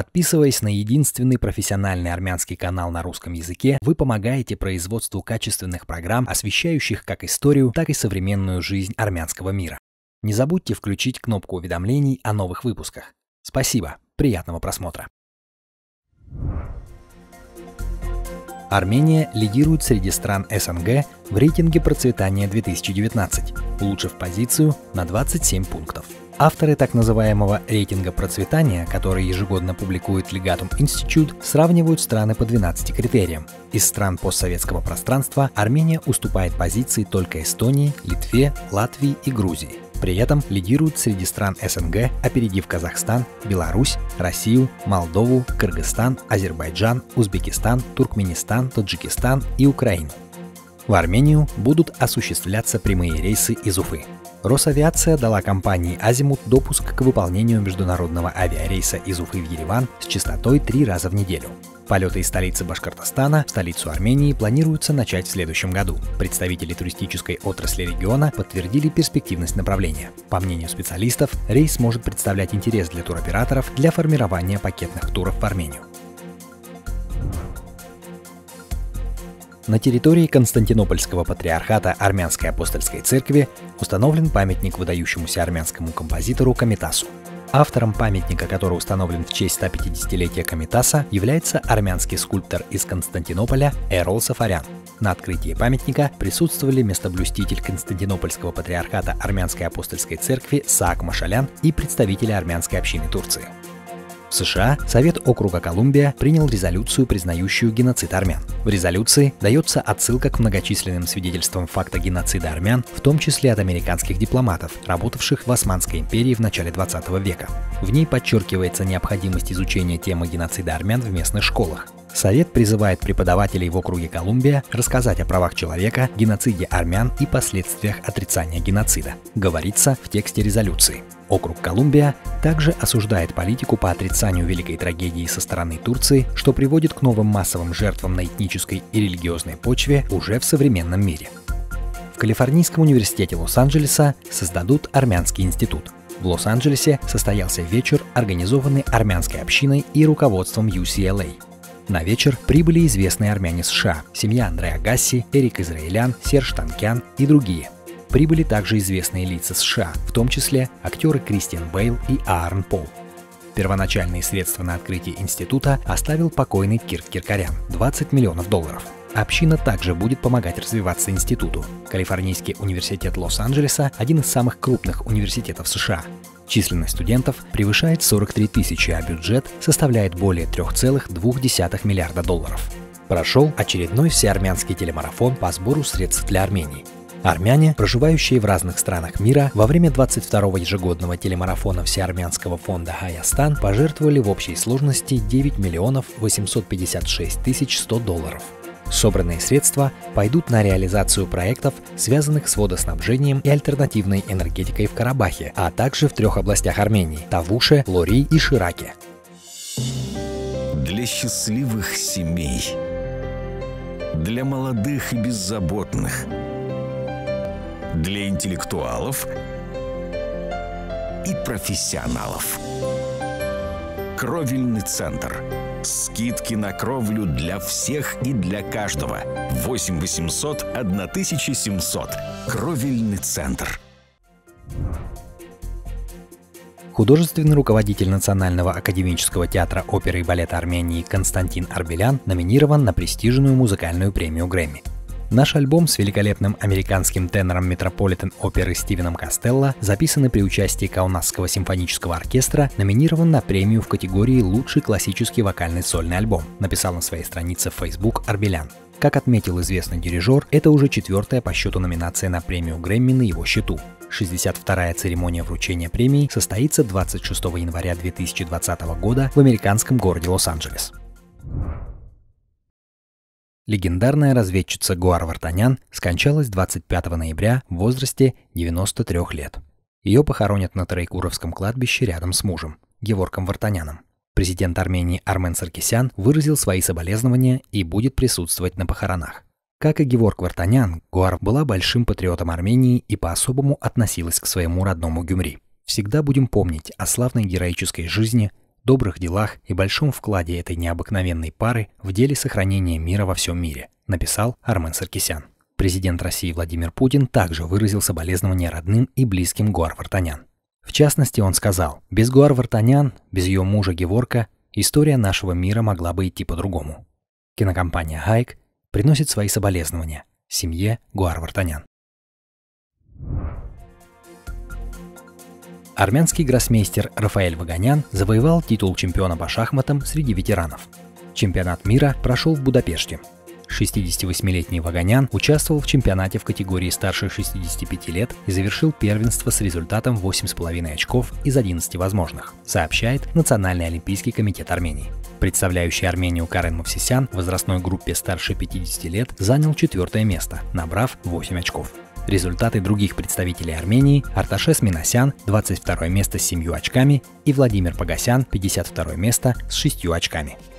Подписываясь на единственный профессиональный армянский канал на русском языке, вы помогаете производству качественных программ, освещающих как историю, так и современную жизнь армянского мира. Не забудьте включить кнопку уведомлений о новых выпусках. Спасибо, приятного просмотра. Армения лидирует среди стран СНГ в рейтинге процветания 2019, улучшив позицию на 27 пунктов. Авторы так называемого рейтинга процветания, который ежегодно публикует Legatum Institute, сравнивают страны по 12 критериям. Из стран постсоветского пространства Армения уступает позиции только Эстонии, Литве, Латвии и Грузии. При этом лидирует среди стран СНГ, опередив Казахстан, Беларусь, Россию, Молдову, Кыргызстан, Азербайджан, Узбекистан, Туркменистан, Таджикистан и Украину. В Армению будут осуществляться прямые рейсы из Уфы. Росавиация дала компании «Азимут» допуск к выполнению международного авиарейса из Уфы в Ереван с частотой 3 раза в неделю. Полеты из столицы Башкортостана в столицу Армении планируется начать в следующем году. Представители туристической отрасли региона подтвердили перспективность направления. По мнению специалистов, рейс может представлять интерес для туроператоров для формирования пакетных туров в Армению. На территории Константинопольского патриархата Армянской апостольской церкви установлен памятник выдающемуся армянскому композитору Комитасу. Автором памятника, который установлен в честь 150-летия Комитаса, является армянский скульптор из Константинополя Эрол Сафарян. На открытии памятника присутствовали местоблюститель Константинопольского патриархата Армянской апостольской церкви Саак Машалян и представители армянской общины Турции. В США Совет округа Колумбия принял резолюцию, признающую геноцид армян. В резолюции дается отсылка к многочисленным свидетельствам факта геноцида армян, в том числе от американских дипломатов, работавших в Османской империи в начале 20 века. В ней подчеркивается необходимость изучения темы геноцида армян в местных школах. Совет призывает преподавателей в округе Колумбия рассказать о правах человека, геноциде армян и последствиях отрицания геноцида, говорится в тексте резолюции. Округ Колумбия также осуждает политику по отрицанию великой трагедии со стороны Турции, что приводит к новым массовым жертвам на этнической и религиозной почве уже в современном мире. В Калифорнийском университете Лос-Анджелеса создадут армянский институт. В Лос-Анджелесе состоялся вечер, организованный армянской общиной и руководством UCLA. На вечер прибыли известные армяне США, семья Андре Агасси, Эрик Израилян, Серж Танкян и другие. Прибыли также известные лица США, в том числе актеры Кристиан Бейл и Аарон Пол. Первоначальные средства на открытие института оставил покойный Кирк Киркорян – $20 миллионов. Община также будет помогать развиваться институту. Калифорнийский университет Лос-Анджелеса – один из самых крупных университетов США. Численность студентов превышает 43 тысячи, а бюджет составляет более $3,2 миллиарда. Прошел очередной всеармянский телемарафон по сбору средств для Армении. Армяне, проживающие в разных странах мира, во время 22-го ежегодного телемарафона Всеармянского фонда «Хайастан» пожертвовали в общей сложности $9 856 100. Собранные средства пойдут на реализацию проектов, связанных с водоснабжением и альтернативной энергетикой в Карабахе, а также в 3 областях Армении – Тавуше, Лори и Шираке. Для счастливых семей, для молодых и беззаботных, для интеллектуалов и профессионалов. Кровельный центр. Скидки на кровлю для всех и для каждого. 8 800 1700. Кровельный центр. Художественный руководитель Национального академического театра оперы и балета Армении Константин Арбелян номинирован на престижную музыкальную премию Грэмми. Наш альбом с великолепным американским тенором Метрополитен-оперы Стивеном Костелло, записанный при участии Каунасского симфонического оркестра, номинирован на премию в категории «Лучший классический вокальный сольный альбом», написал на своей странице в Facebook Арбелян. Как отметил известный дирижер, это уже 4-я по счету номинация на премию Грэмми на его счету. 62-я церемония вручения премии состоится 26 января 2020 года в американском городе Лос-Анджелес. Легендарная разведчица Гоар Вартанян скончалась 25 ноября в возрасте 93 лет. Ее похоронят на Троекуровском кладбище рядом с мужем, Геворком Вартаняном. Президент Армении Армен Саркисян выразил свои соболезнования и будет присутствовать на похоронах. Как и Геворк Вартанян, Гоар была большим патриотом Армении и по-особому относилась к своему родному Гюмри. Всегда будем помнить о славной героической жизни, добрых делах и большом вкладе этой необыкновенной пары в деле сохранения мира во всем мире, написал Армен Саркисян. Президент России Владимир Путин также выразил соболезнования родным и близким Гуар Вартанян. В частности, он сказал: «Без Гуар Вартанян, без ее мужа Геворка, история нашего мира могла бы идти по-другому». Кинокомпания «Хайк» приносит свои соболезнования семье Гуар Вартанян. Армянский гроссмейстер Рафаэль Ваганян завоевал титул чемпиона по шахматам среди ветеранов. Чемпионат мира прошел в Будапеште. 68-летний Ваганян участвовал в чемпионате в категории старше 65 лет и завершил первенство с результатом 8,5 очков из 11 возможных, сообщает Национальный олимпийский комитет Армении. Представляющий Армению Карен Мовсисян в возрастной группе старше 50 лет занял 4-е место, набрав 8 очков. Результаты других представителей Армении: Арташес Минасян, 22 место с 7 очками, и Владимир Погосян, 52 место с 6 очками.